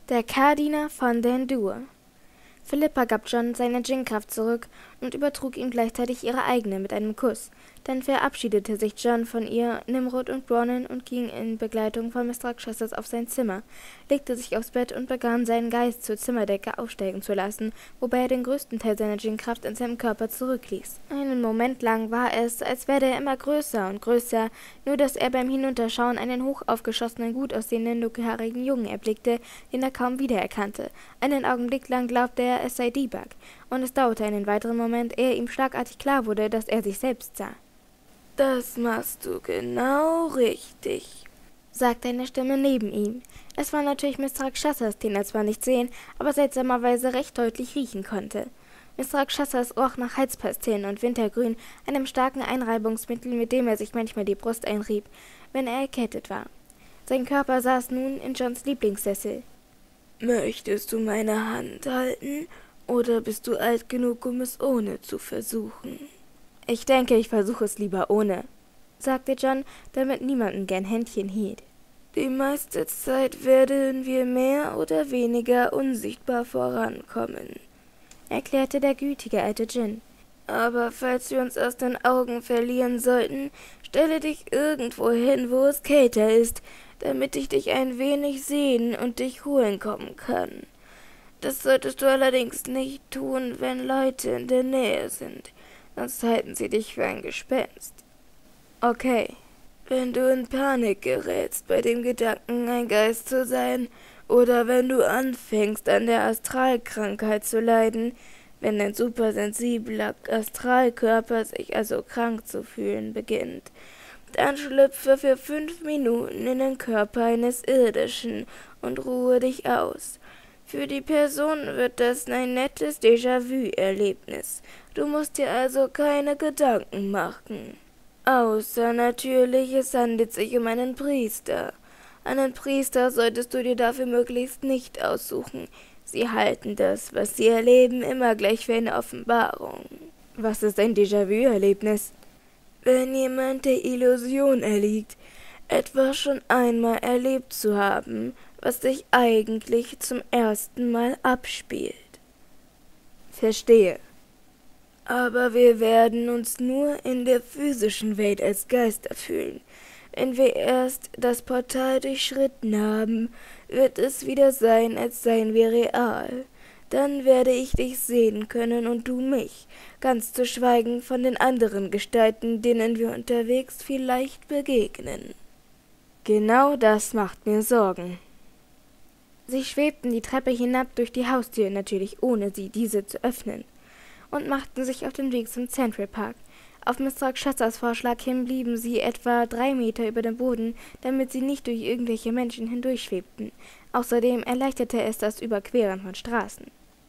Der Kardinal von Dendur. Philippa gab John seine Djinn-Kraft zurück und übertrug ihm gleichzeitig ihre eigene mit einem Kuss. Dann verabschiedete sich John von ihr, Nimrod und Bronwyn und ging in Begleitung von Miss Rakshasas auf sein Zimmer, legte sich aufs Bett und begann, seinen Geist zur Zimmerdecke aufsteigen zu lassen, wobei er den größten Teil seiner Djinn-Kraft in seinem Körper zurückließ. Einen Moment lang war es, als werde er immer größer und größer, nur dass er beim Hinunterschauen einen hoch aufgeschossenen, gut aussehenden, dunkelhaarigen Jungen erblickte, den er kaum wiedererkannte. Einen Augenblick lang glaubte er, es sei Deepak, und es dauerte einen weiteren Moment, ehe ihm schlagartig klar wurde, dass er sich selbst sah. »Das machst du genau richtig«, sagte eine Stimme neben ihm. Es war natürlich Miss Rakshasas, den er zwar nicht sehen, aber seltsamerweise recht deutlich riechen konnte. Miss Rakshasas roch nach Halspastillen und Wintergrün, einem starken Einreibungsmittel, mit dem er sich manchmal die Brust einrieb, wenn er erkältet war. Sein Körper saß nun in Johns Lieblingssessel. »Möchtest du meine Hand halten, oder bist du alt genug, um es ohne zu versuchen?« »Ich denke, ich versuche es lieber ohne«, sagte John, der mit niemandem gern Händchen hielt. »Die meiste Zeit werden wir mehr oder weniger unsichtbar vorankommen«, erklärte der gütige alte Djinn. »Aber falls wir uns aus den Augen verlieren sollten, stelle dich irgendwo hin, wo es kälter ist, damit ich dich ein wenig sehen und dich holen kommen kann. Das solltest du allerdings nicht tun, wenn Leute in der Nähe sind, sonst halten sie dich für ein Gespenst.« »Okay.« »Wenn du in Panik gerätst bei dem Gedanken, ein Geist zu sein, oder wenn du anfängst, an der Astralkrankheit zu leiden, wenn dein supersensibler Astralkörper sich also krank zu fühlen beginnt, dann schlüpfe für 5 Minuten in den Körper eines Irdischen und ruhe dich aus. Für die Person wird das ein nettes Déjà-vu-Erlebnis. Du musst dir also keine Gedanken machen. Außer natürlich, es handelt sich um einen Priester. Einen Priester solltest du dir dafür möglichst nicht aussuchen. Sie halten das, was sie erleben, immer gleich für eine Offenbarung.« »Was ist ein Déjà-vu-Erlebnis?« »Wenn jemand der Illusion erliegt, etwas schon einmal erlebt zu haben, was sich eigentlich zum ersten Mal abspielt.« »Verstehe.« »Aber wir werden uns nur in der physischen Welt als Geister fühlen. Wenn wir erst das Portal durchschritten haben, wird es wieder sein, als seien wir real. Dann werde ich dich sehen können und du mich, ganz zu schweigen von den anderen Gestalten, denen wir unterwegs vielleicht begegnen.« »Genau das macht mir Sorgen.« Sie schwebten die Treppe hinab durch die Haustür, natürlich ohne diese zu öffnen, und machten sich auf den Weg zum Central Park. Auf Miss Rakshasas Vorschlag hin blieben sie etwa 3 Meter über dem Boden, damit sie nicht durch irgendwelche Menschen hindurchschwebten. Außerdem erleichterte es das Überqueren von Straßen.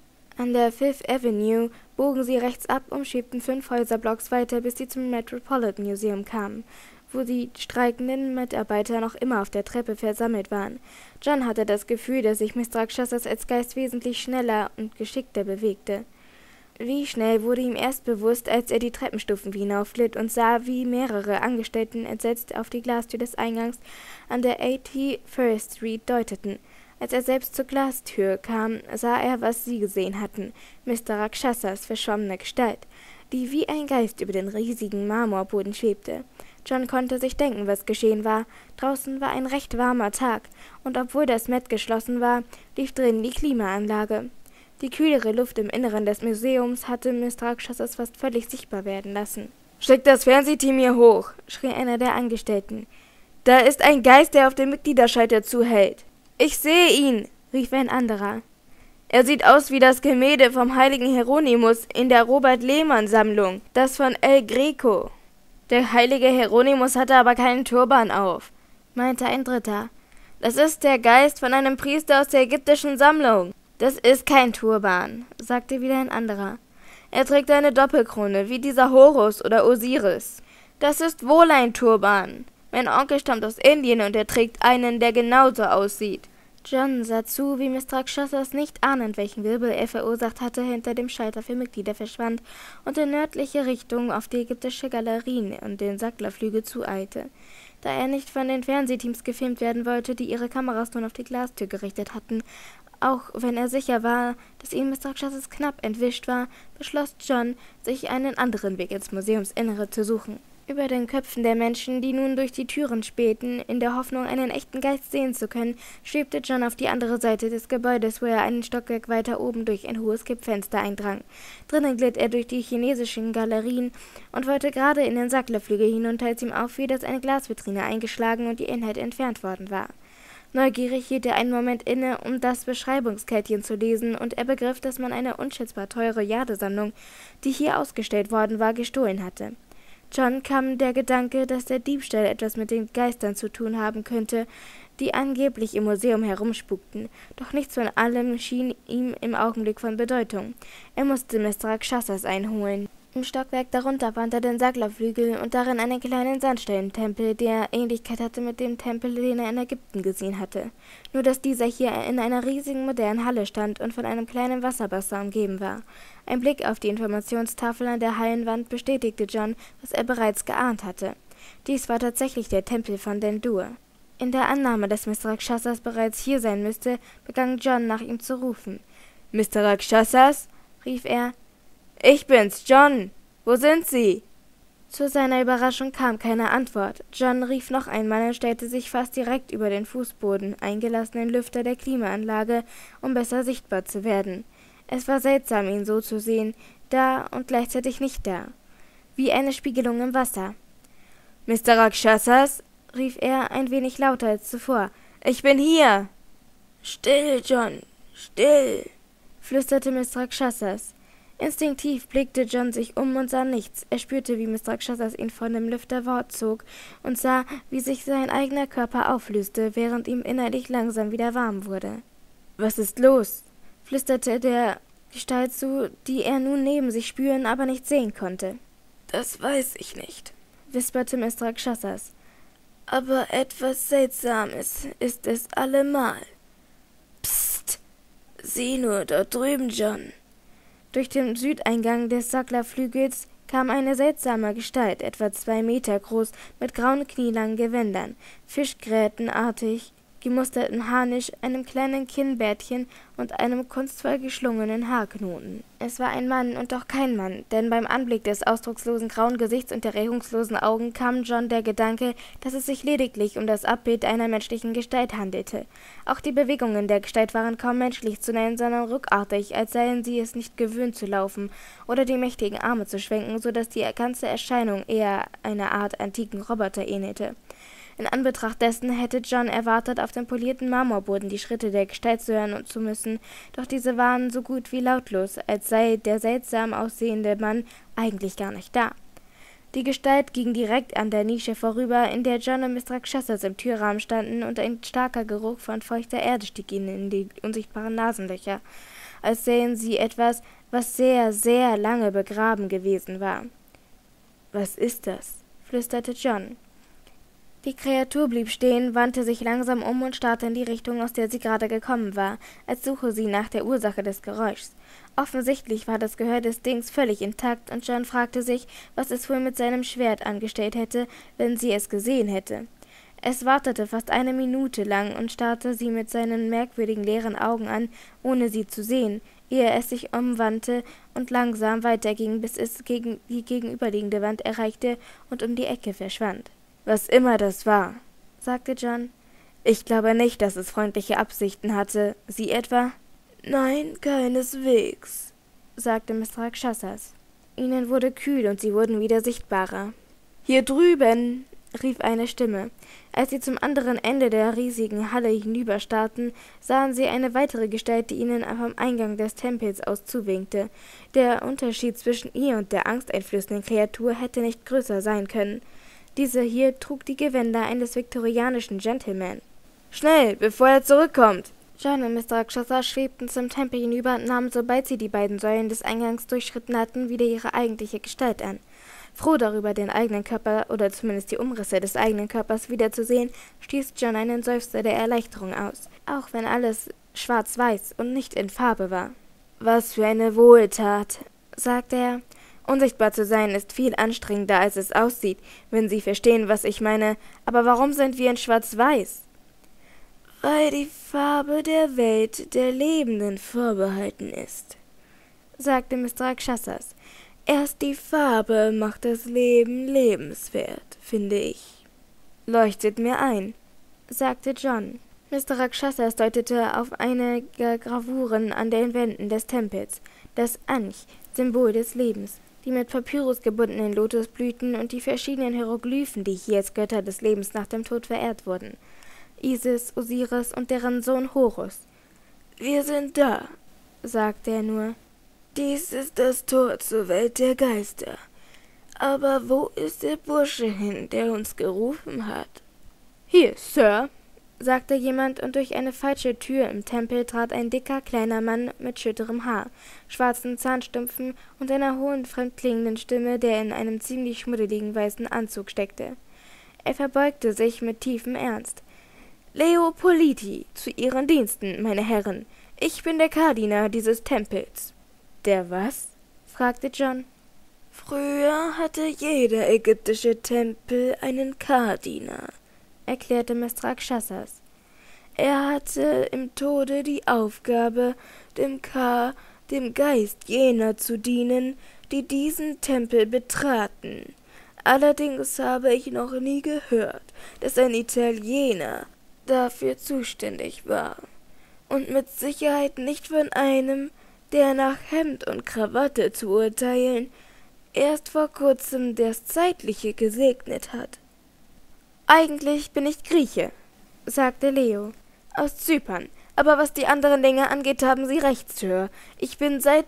An der Fifth Avenue bogen sie rechts ab und schwebten 5 Häuserblocks weiter, bis sie zum Metropolitan Museum kamen, wo die streikenden Mitarbeiter noch immer auf der Treppe versammelt waren. John hatte das Gefühl, dass sich Miss Rakshasas als Geist wesentlich schneller und geschickter bewegte. Wie schnell wurde ihm erst bewusst, als er die Treppenstufen hinaufglitt und sah, wie mehrere Angestellten entsetzt auf die Glastür des Eingangs an der 81st Street deuteten. Als er selbst zur Glastür kam, sah er, was sie gesehen hatten: Mr. Rakshasas verschwommene Gestalt, die wie ein Geist über den riesigen Marmorboden schwebte. John konnte sich denken, was geschehen war. Draußen war ein recht warmer Tag, und obwohl das Met geschlossen war, lief drinnen die Klimaanlage. Die kühlere Luft im Inneren des Museums hatte Miss Rakshasas fast völlig sichtbar werden lassen. »Schickt das Fernsehteam hier hoch«, schrie einer der Angestellten. »Da ist ein Geist, der auf den Mitgliederschalter zuhält.« »Ich sehe ihn«, rief ein anderer. »Er sieht aus wie das Gemälde vom heiligen Hieronymus in der Robert-Lehmann-Sammlung, das von El Greco.« »Der heilige Hieronymus hatte aber keinen Turban auf«, meinte ein dritter. »Das ist der Geist von einem Priester aus der ägyptischen Sammlung.« »Das ist kein Turban«, sagte wieder ein anderer. »Er trägt eine Doppelkrone, wie dieser Horus oder Osiris.« »Das ist wohl ein Turban. Mein Onkel stammt aus Indien und er trägt einen, der genauso aussieht.« John sah zu, wie Miss Rakshasas, nicht ahnend, welchen Wirbel er verursacht hatte, hinter dem Schalter für Mitglieder verschwand und in nördliche Richtung auf die ägyptische Galerien und den Sacklerflügel zueilte. Da er nicht von den Fernsehteams gefilmt werden wollte, die ihre Kameras nun auf die Glastür gerichtet hatten, Auch wenn er sicher war, dass ihm Miss Rakshasas knapp entwischt war, beschloss John, sich einen anderen Weg ins Museumsinnere zu suchen. Über den Köpfen der Menschen, die nun durch die Türen spähten, in der Hoffnung, einen echten Geist sehen zu können, schwebte John auf die andere Seite des Gebäudes, wo er einen Stockwerk weiter oben durch ein hohes Kippfenster eindrang. Drinnen glitt er durch die chinesischen Galerien und wollte gerade in den Sacklerflügel hinunter, als ihm auffiel, dass eine Glasvitrine eingeschlagen und die Inhalt entfernt worden war. Neugierig hielt er einen Moment inne, um das Beschreibungskärtchen zu lesen, und er begriff, dass man eine unschätzbar teure Jadesammlung, die hier ausgestellt worden war, gestohlen hatte. John kam der Gedanke, dass der Diebstahl etwas mit den Geistern zu tun haben könnte, die angeblich im Museum herumspukten, doch nichts von allem schien ihm im Augenblick von Bedeutung. Er musste Mr. Rakshasas einholen. Im Stockwerk darunter fand er den Sacklerflügel und darin einen kleinen Sandsteintempel, der Ähnlichkeit hatte mit dem Tempel, den er in Ägypten gesehen hatte. Nur dass dieser hier in einer riesigen modernen Halle stand und von einem kleinen Wasserbassin umgeben war. Ein Blick auf die Informationstafel an der Hallenwand bestätigte John, was er bereits geahnt hatte. Dies war tatsächlich der Tempel von Dendur. In der Annahme, dass Mr. Rakshasas bereits hier sein müsste, begann John, nach ihm zu rufen. »Mr. Rakshasas?« rief er. »Ich bin's, John. Wo sind Sie?« Zu seiner Überraschung kam keine Antwort. John rief noch einmal und stellte sich fast direkt über den Fußboden eingelassenen Lüfter der Klimaanlage, um besser sichtbar zu werden. Es war seltsam, ihn so zu sehen, da und gleichzeitig nicht da. Wie eine Spiegelung im Wasser. »Mr. Rakshasas?« rief er, ein wenig lauter als zuvor. »Ich bin hier!« »Still, John, still«, flüsterte Mr. Rakshasas. Instinktiv blickte John sich um und sah nichts. Er spürte, wie Mr. Rakshasas ihn von dem Lüfter fortzog und sah, wie sich sein eigener Körper auflöste, während ihm innerlich langsam wieder warm wurde. »Was ist los?« flüsterte der Gestalt zu, die er nun neben sich spüren, aber nicht sehen konnte. »Das weiß ich nicht«, wisperte Mr. Rakshasas. »Aber etwas Seltsames ist es allemal. Psst! Sieh nur dort drüben, John!« Durch den Südeingang des Sacklerflügels kam eine seltsame Gestalt, etwa 2 Meter groß, mit grauen knielangen Gewändern, fischgrätenartig gemusterten Harnisch, einem kleinen Kinnbärtchen und einem kunstvoll geschlungenen Haarknoten. Es war ein Mann und doch kein Mann, denn beim Anblick des ausdruckslosen grauen Gesichts und der regungslosen Augen kam John der Gedanke, dass es sich lediglich um das Abbild einer menschlichen Gestalt handelte. Auch die Bewegungen der Gestalt waren kaum menschlich zu nennen, sondern ruckartig, als seien sie es nicht gewöhnt zu laufen oder die mächtigen Arme zu schwenken, so dass die ganze Erscheinung eher einer Art antiken Roboter ähnelte. In Anbetracht dessen hätte John erwartet, auf dem polierten Marmorboden die Schritte der Gestalt zu hören und zu müssen, doch diese waren so gut wie lautlos, als sei der seltsam aussehende Mann eigentlich gar nicht da. Die Gestalt ging direkt an der Nische vorüber, in der John und Mr. Rakshasas im Türrahmen standen, und ein starker Geruch von feuchter Erde stieg ihnen in die unsichtbaren Nasenlöcher, als sähen sie etwas, was sehr, sehr lange begraben gewesen war. »Was ist das?« flüsterte John. Die Kreatur blieb stehen, wandte sich langsam um und starrte in die Richtung, aus der sie gerade gekommen war, als suche sie nach der Ursache des Geräuschs. Offensichtlich war das Gehör des Dings völlig intakt, und John fragte sich, was es wohl mit seinem Schwert angestellt hätte, wenn sie es gesehen hätte. Es wartete fast 1 Minute lang und starrte sie mit seinen merkwürdigen leeren Augen an, ohne sie zu sehen, ehe es sich umwandte und langsam weiterging, bis es die gegenüberliegende Wand erreichte und um die Ecke verschwand. »Was immer das war«, sagte John. »Ich glaube nicht, dass es freundliche Absichten hatte. Sie etwa?« »Nein, keineswegs«, sagte Mr. Rakshasas. Ihnen wurde kühl und sie wurden wieder sichtbarer. »Hier drüben«, rief eine Stimme. Als sie zum anderen Ende der riesigen Halle hinüberstarrten, sahen sie eine weitere Gestalt, die ihnen vom Eingang des Tempels aus zuwinkte. Der Unterschied zwischen ihr und der angsteinflößenden Kreatur hätte nicht größer sein können. Diese hier trug die Gewänder eines viktorianischen Gentleman. »Schnell, bevor er zurückkommt!« John und Mr. Rakshasas schwebten zum Tempel hinüber und nahmen, sobald sie die beiden Säulen des Eingangs durchschritten hatten, wieder ihre eigentliche Gestalt an. Froh darüber, den eigenen Körper, oder zumindest die Umrisse des eigenen Körpers wiederzusehen, stieß John einen Seufzer der Erleichterung aus, auch wenn alles schwarz-weiß und nicht in Farbe war. »Was für eine Wohltat«, sagte er. »Unsichtbar zu sein ist viel anstrengender, als es aussieht, wenn Sie verstehen, was ich meine. Aber warum sind wir in Schwarz-Weiß?« weil die Farbe der Welt der Lebenden vorbehalten ist, sagte Mr. Rakshasas. Erst die Farbe macht das Leben lebenswert, finde ich. Leuchtet mir ein, sagte John. Mr. Rakshasas deutete auf einige Gravuren an den Wänden des Tempels, das Ankh, Symbol des Lebens, die mit Papyrus gebundenen Lotusblüten und die verschiedenen Hieroglyphen, die hier als Götter des Lebens nach dem Tod verehrt wurden. Isis, Osiris und deren Sohn Horus. »Wir sind da«, sagte er nur. »Dies ist das Tor zur Welt der Geister. Aber wo ist der Bursche hin, der uns gerufen hat?« »Hier, Sir«, sagte jemand, und durch eine falsche Tür im Tempel trat ein dicker, kleiner Mann mit schütterem Haar, schwarzen Zahnstümpfen und einer hohen, fremdklingenden Stimme, der in einem ziemlich schmuddeligen weißen Anzug steckte. Er verbeugte sich mit tiefem Ernst. »Leo Politi, zu Ihren Diensten, meine Herren. Ich bin der Kardinal dieses Tempels.« »Der was?« fragte John. »Früher hatte jeder ägyptische Tempel einen Kardinal«, erklärte Mr. Rakshasas. »Er hatte im Tode die Aufgabe, dem Geist jener zu dienen, die diesen Tempel betraten. Allerdings habe ich noch nie gehört, dass ein Italiener dafür zuständig war. Und mit Sicherheit nicht von einem, der nach Hemd und Krawatte zu urteilen, erst vor kurzem das Zeitliche gesegnet hat.« »Eigentlich bin ich Grieche«, sagte Leo, »aus Zypern. Aber was die anderen Dinge angeht, haben Sie recht, Sir. Ich bin seit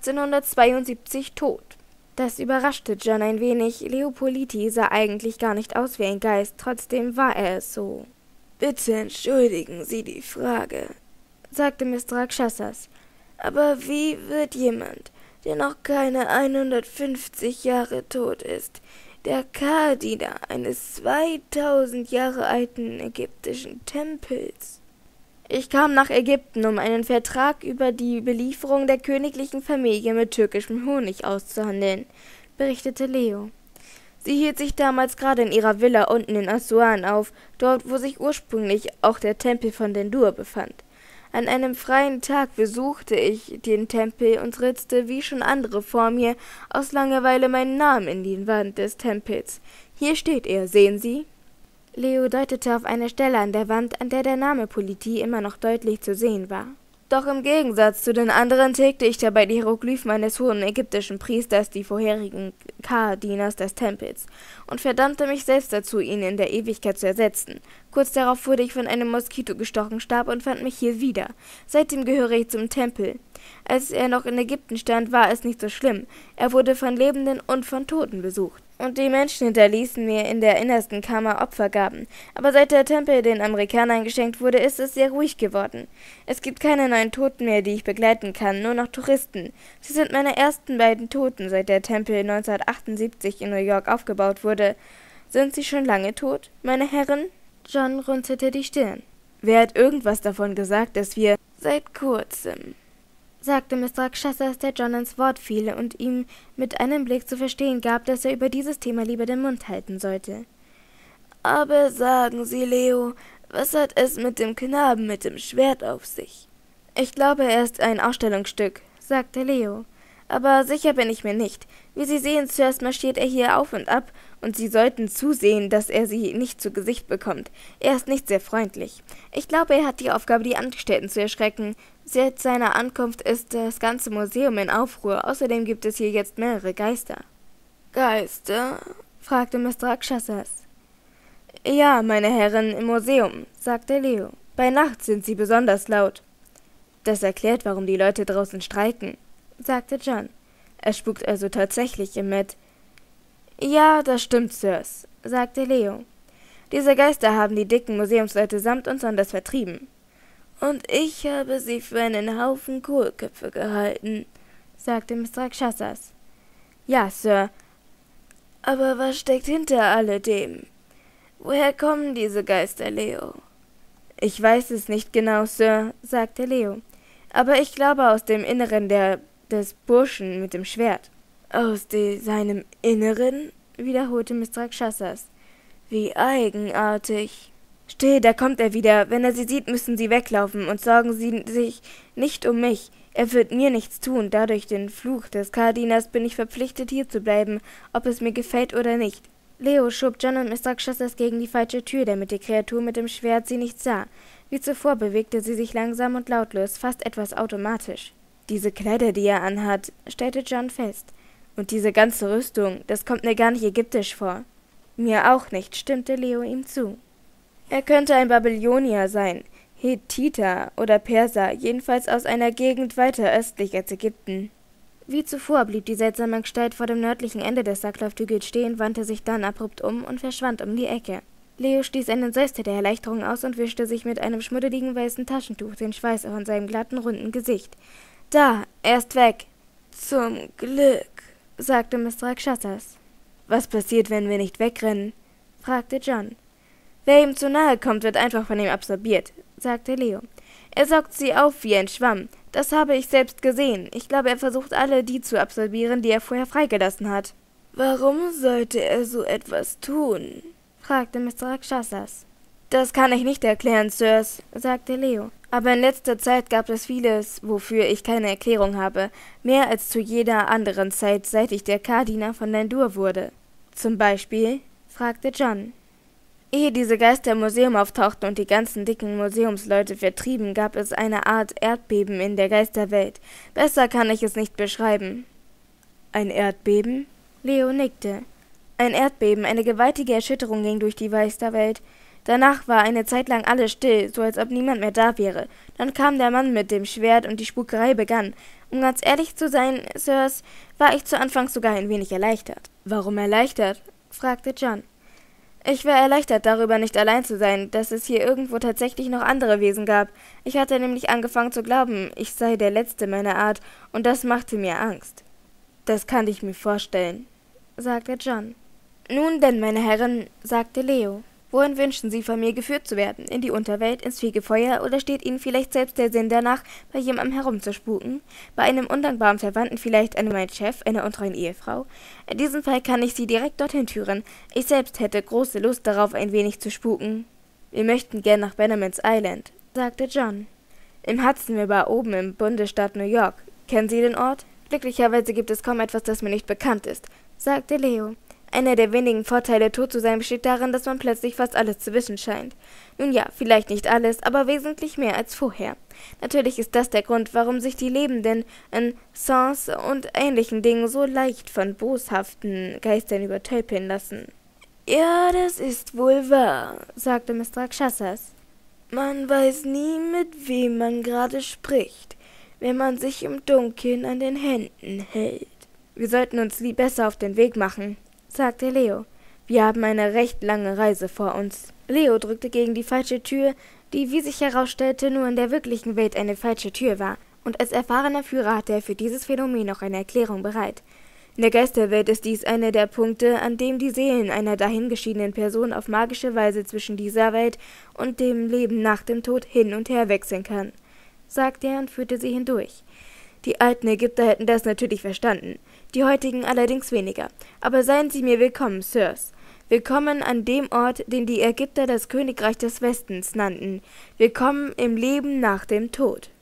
1872 tot.« Das überraschte John ein wenig. Leo Politi sah eigentlich gar nicht aus wie ein Geist, trotzdem war er es so. »Bitte entschuldigen Sie die Frage«, sagte Mr. Rakshasas. »Aber wie wird jemand, der noch keine 150 Jahre tot ist, der Kardinal eines 2000 Jahre alten ägyptischen Tempels?« »Ich kam nach Ägypten, um einen Vertrag über die Belieferung der königlichen Familie mit türkischem Honig auszuhandeln«, berichtete Leo. »Sie hielt sich damals gerade in ihrer Villa unten in Assuan auf, dort, wo sich ursprünglich auch der Tempel von Dendur befand. An einem freien Tag besuchte ich den Tempel und ritzte, wie schon andere vor mir, aus Langeweile meinen Namen in die Wand des Tempels. Hier steht er, sehen Sie?« Leo deutete auf eine Stelle an der Wand, an der der Name Politi immer noch deutlich zu sehen war. »Doch im Gegensatz zu den anderen tilgte ich dabei die Hieroglyphen eines hohen ägyptischen Priesters, die vorherigen Kardinals des Tempels, und verdammte mich selbst dazu, ihn in der Ewigkeit zu ersetzen. Kurz darauf wurde ich von einem Moskito gestochen, starb und fand mich hier wieder. Seitdem gehöre ich zum Tempel. Als er noch in Ägypten stand, war es nicht so schlimm. Er wurde von Lebenden und von Toten besucht. Und die Menschen hinterließen mir in der innersten Kammer Opfergaben. Aber seit der Tempel den Amerikanern geschenkt wurde, ist es sehr ruhig geworden. Es gibt keine neuen Toten mehr, die ich begleiten kann, nur noch Touristen. Sie sind meine ersten beiden Toten, seit der Tempel 1978 in New York aufgebaut wurde. Sind Sie schon lange tot, meine Herren?« John runzelte die Stirn. »Wer hat irgendwas davon gesagt, dass wir...« »Seit kurzem«, sagte Mr. Rakshasas, der John ins Wort fiel und ihm mit einem Blick zu verstehen gab, dass er über dieses Thema lieber den Mund halten sollte. »Aber sagen Sie, Leo, was hat es mit dem Knaben mit dem Schwert auf sich?« »Ich glaube, er ist ein Ausstellungsstück«, sagte Leo. »Aber sicher bin ich mir nicht. Wie Sie sehen, zuerst marschiert er hier auf und ab, und Sie sollten zusehen, dass er Sie nicht zu Gesicht bekommt. Er ist nicht sehr freundlich. Ich glaube, er hat die Aufgabe, die Angestellten zu erschrecken. Seit seiner Ankunft ist das ganze Museum in Aufruhr. Außerdem gibt es hier jetzt mehrere Geister.« »Geister?« fragte Mr. Rakshasas. »Ja, meine Herren, im Museum«, sagte Leo. »Bei Nacht sind sie besonders laut.« »Das erklärt, warum die Leute draußen streiken«, sagte John. »Es spukt also tatsächlich im Met.« »Ja, das stimmt, Sirs«, sagte Leo. »Diese Geister haben die dicken Museumsleute samt und sonders vertrieben.« »Und ich habe sie für einen Haufen Kohlköpfe gehalten«, sagte Mr. Rakshasas. »Ja, Sir. Aber was steckt hinter alledem? Woher kommen diese Geister, Leo?« »Ich weiß es nicht genau, Sir«, sagte Leo. »Aber ich glaube aus dem Inneren des Burschen mit dem Schwert.« »Aus seinem Inneren?«, wiederholte Mr. Rakshasas. »Wie eigenartig.« Still, da kommt er wieder. Wenn er sie sieht, müssen Sie weglaufen und sorgen Sie sich nicht um mich. Er wird mir nichts tun. Dadurch den Fluch des Kardinals bin ich verpflichtet, hier zu bleiben, ob es mir gefällt oder nicht. Leo schob John und Mr. Chaucer gegen die falsche Tür, damit die Kreatur mit dem Schwert sie nicht sah. Wie zuvor bewegte sie sich langsam und lautlos, fast etwas automatisch. »Diese Kleider, die er anhat«, stellte John fest. »Und diese ganze Rüstung, das kommt mir gar nicht ägyptisch vor.« »Mir auch nicht«, stimmte Leo ihm zu. »Er könnte ein Babylonier sein, Hethiter oder Perser, jedenfalls aus einer Gegend weiter östlich als Ägypten.« Wie zuvor blieb die seltsame Gestalt vor dem nördlichen Ende des Sacklaufhügels stehen, wandte sich dann abrupt um und verschwand um die Ecke. Leo stieß einen Seufzer der Erleichterung aus und wischte sich mit einem schmuddeligen weißen Taschentuch den Schweiß von seinem glatten, runden Gesicht. »Da, er ist weg.« »Zum Glück«, sagte Mr. Chaucers. »Was passiert, wenn wir nicht wegrennen?« fragte John. »Wer ihm zu nahe kommt, wird einfach von ihm absorbiert«, sagte Leo. »Er saugt sie auf wie ein Schwamm. Das habe ich selbst gesehen. Ich glaube, er versucht alle die zu absorbieren, die er vorher freigelassen hat.« »Warum sollte er so etwas tun?« fragte Mr. Chaucers. »Das kann ich nicht erklären, Sirs«, sagte Leo. »Aber in letzter Zeit gab es vieles, wofür ich keine Erklärung habe. Mehr als zu jeder anderen Zeit, seit ich der Kardinal von Lendur wurde.« »Zum Beispiel?« fragte John. »Ehe diese Geister im Museum auftauchten und die ganzen dicken Museumsleute vertrieben, gab es eine Art Erdbeben in der Geisterwelt. Besser kann ich es nicht beschreiben.« »Ein Erdbeben?« Leo nickte. »Ein Erdbeben, eine gewaltige Erschütterung ging durch die Geisterwelt. Danach war eine Zeit lang alles still, so als ob niemand mehr da wäre. Dann kam der Mann mit dem Schwert und die Spukerei begann. Um ganz ehrlich zu sein, Sirs, war ich zu Anfang sogar ein wenig erleichtert.« »Warum erleichtert?« fragte John. »Ich war erleichtert darüber, nicht allein zu sein, dass es hier irgendwo tatsächlich noch andere Wesen gab. Ich hatte nämlich angefangen zu glauben, ich sei der Letzte meiner Art, und das machte mir Angst.« »Das kann ich mir vorstellen«, sagte John. »Nun denn, meine Herren«, sagte Leo, »wohin wünschen Sie von mir geführt zu werden? In die Unterwelt, ins Fegefeuer, oder steht Ihnen vielleicht selbst der Sinn danach, bei jemandem herumzuspuken? Bei einem undankbaren Verwandten vielleicht mein Chef, einer untreuen Ehefrau? In diesem Fall kann ich Sie direkt dorthin führen. Ich selbst hätte große Lust darauf, ein wenig zu spuken.« »Wir möchten gern nach Bannerman's Island«, sagte John. »Im Hudson River oben im Bundesstaat New York. Kennen Sie den Ort?« »Glücklicherweise gibt es kaum etwas, das mir nicht bekannt ist«, sagte Leo. »Einer der wenigen Vorteile, tot zu sein, besteht darin, dass man plötzlich fast alles zu wissen scheint. Nun ja, vielleicht nicht alles, aber wesentlich mehr als vorher. Natürlich ist das der Grund, warum sich die Lebenden in Sens und ähnlichen Dingen so leicht von boshaften Geistern übertölpeln lassen.« »Ja, das ist wohl wahr«, sagte Mr. Chaucers. »Man weiß nie, mit wem man gerade spricht, wenn man sich im Dunkeln an den Händen hält.« »Wir sollten uns besser auf den Weg machen«, sagte Leo. »Wir haben eine recht lange Reise vor uns.« Leo drückte gegen die falsche Tür, die, wie sich herausstellte, nur in der wirklichen Welt eine falsche Tür war, und als erfahrener Führer hatte er für dieses Phänomen noch eine Erklärung bereit. In der Geisterwelt ist dies einer der Punkte, an dem die Seelen einer dahingeschiedenen Person auf magische Weise zwischen dieser Welt und dem Leben nach dem Tod hin und her wechseln kann, sagte er und führte sie hindurch. Die alten Ägypter hätten das natürlich verstanden, die heutigen allerdings weniger. Aber seien Sie mir willkommen, Sirs. Willkommen an dem Ort, den die Ägypter das Königreich des Westens nannten. Willkommen im Leben nach dem Tod.«